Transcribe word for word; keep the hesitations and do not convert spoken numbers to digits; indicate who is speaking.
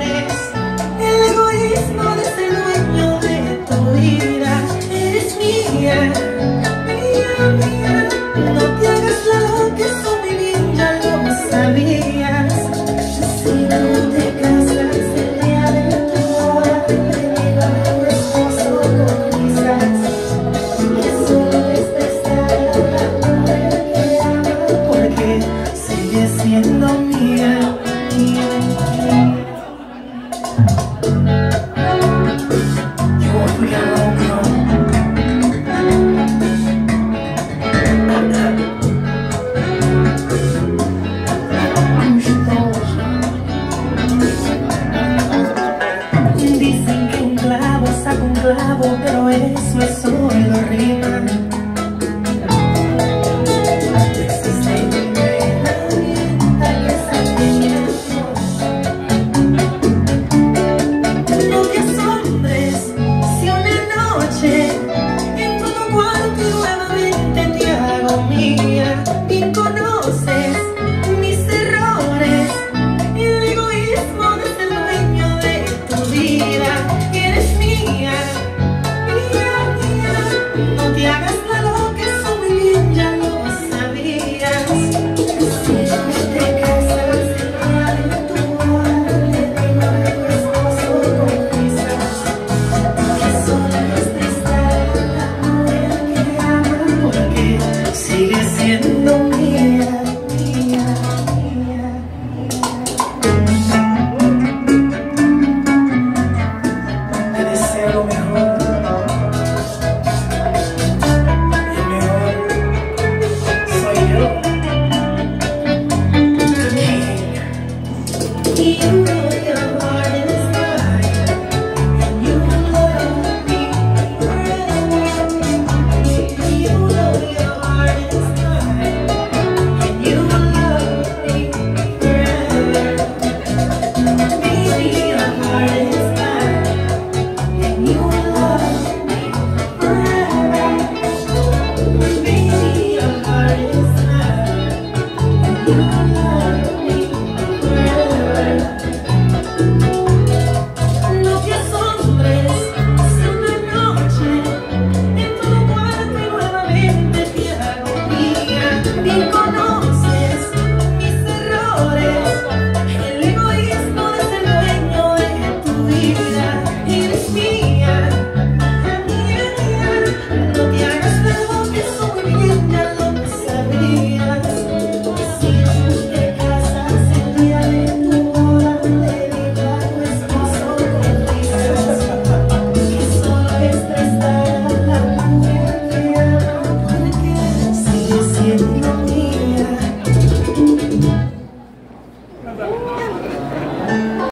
Speaker 1: eres el egoísmo de ser dueño de tu vida. Eres mía, mía, mía. No te hagas la loca, eso muy bien ya lo sabías. Si no te casas el día de tu boda, te digo a tu esposo con quizás que solo es prestar la mujer que ama, porque sigue siendo mía, mía, mía. Yo fui a loco. Dicen que un clavo saca un clavo